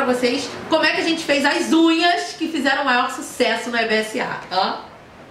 vocês como é que a gente fez as unhas que fizeram o maior sucesso no EBSA, ó.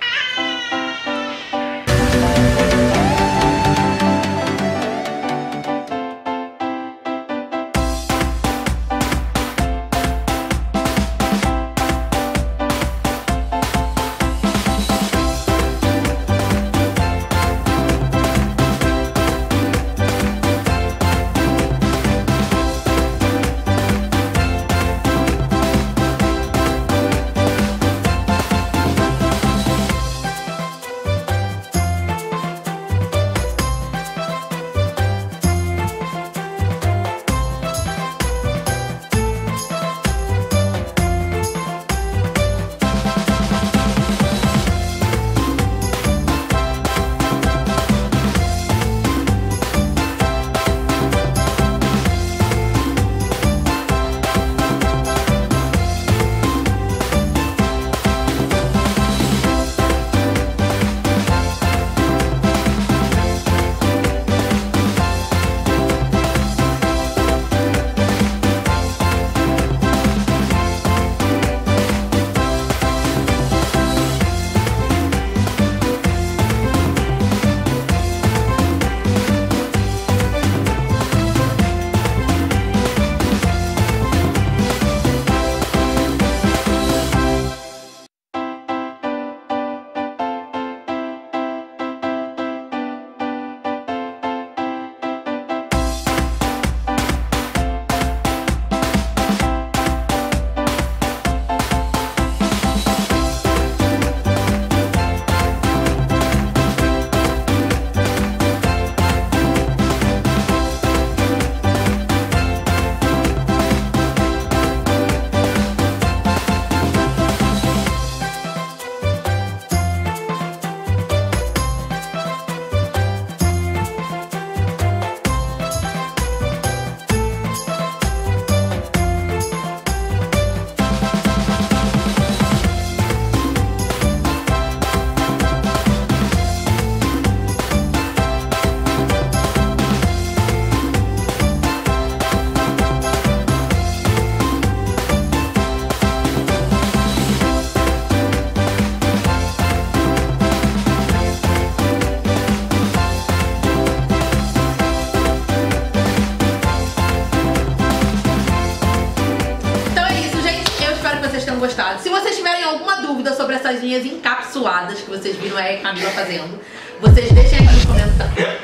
Gostado. Se vocês tiverem alguma dúvida sobre essas linhas encapsuladas que vocês viram a Camila fazendo, vocês deixem aqui nos comentários.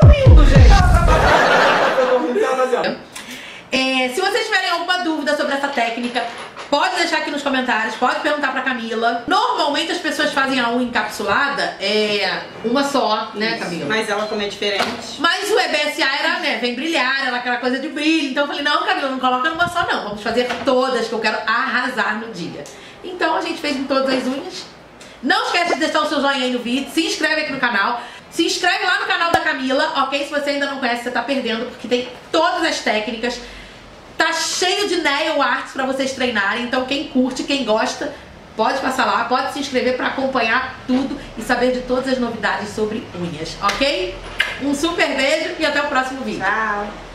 Se vocês tiverem alguma dúvida sobre essa técnica, pode deixar aqui nos comentários, pode perguntar pra Camila. Normalmente as pessoas fazem a unha encapsulada, uma só, né, Camila? Mas ela como é diferente. Mas o EBSA era, né, vem brilhar, era aquela coisa de brilho. Então eu falei, não, Camila, não coloca numa só não. Vamos fazer todas, que eu quero arrasar no dia. Então a gente fez em todas as unhas. Não esquece de deixar o seu joinha aí no vídeo, se inscreve aqui no canal. Se inscreve lá no canal da Camila, ok? Se você ainda não conhece, você tá perdendo, porque tem todas as técnicas. Tá cheio de nail arts pra vocês treinarem. Então quem curte, quem gosta, pode passar lá, pode se inscrever pra acompanhar tudo e saber de todas as novidades sobre unhas, ok? Um super beijo e até o próximo vídeo. Tchau!